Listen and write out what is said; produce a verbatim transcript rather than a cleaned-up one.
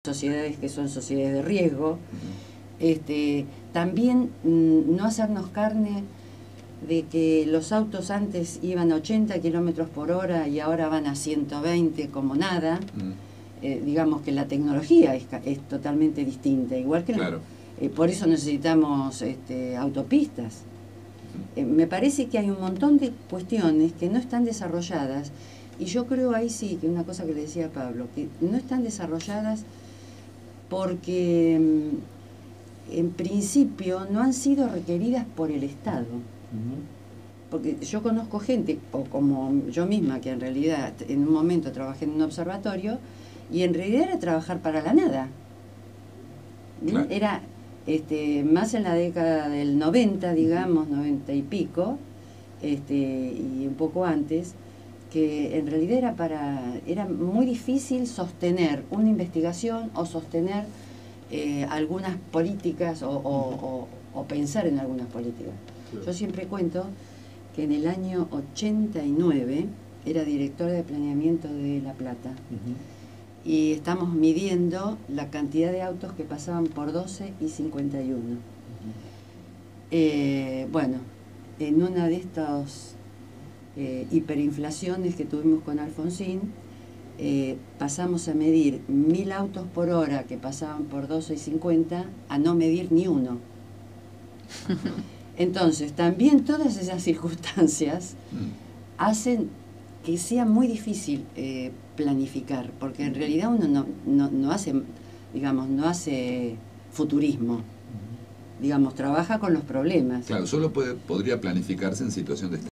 sociedades que son sociedades de riesgo, uh-huh. este, también mmm, no hacernos carne de que los autos antes iban a ochenta kilómetros por hora y ahora van a ciento veinte como nada. Uh-huh. eh, digamos que la tecnología es, es totalmente distinta, igual que claro. la, eh, por eso necesitamos este, autopistas. Uh-huh. eh, me parece que hay un montón de cuestiones que no están desarrolladas, y yo creo ahí sí, que una cosa que le decía a Pablo, que no están desarrolladas porque en principio no han sido requeridas por el Estado. Uh-huh. Porque yo conozco gente, o como yo misma, que en realidad en un momento trabajé en un observatorio, y en realidad era trabajar para la nada. Claro. Era este, más en la década del noventa, digamos, noventa y pico, este, y un poco antes, que en realidad era para era muy difícil sostener una investigación o sostener eh, algunas políticas o, o, o, o pensar en algunas políticas. Sí. Yo siempre cuento que en el año ochenta y nueve era directora de planeamiento de La Plata. Uh-huh. Y estamos midiendo la cantidad de autos que pasaban por doce y cincuenta y uno. Uh-huh. eh, bueno, en una de estos Eh, hiperinflaciones que tuvimos con Alfonsín, eh, pasamos a medir mil autos por hora que pasaban por doce y cincuenta a no medir ni uno. Entonces, también todas esas circunstancias hacen que sea muy difícil eh, planificar, porque en realidad uno no, no, no hace, digamos, no hace futurismo. Digamos, trabaja con los problemas. Claro, solo puede, podría planificarse en situación de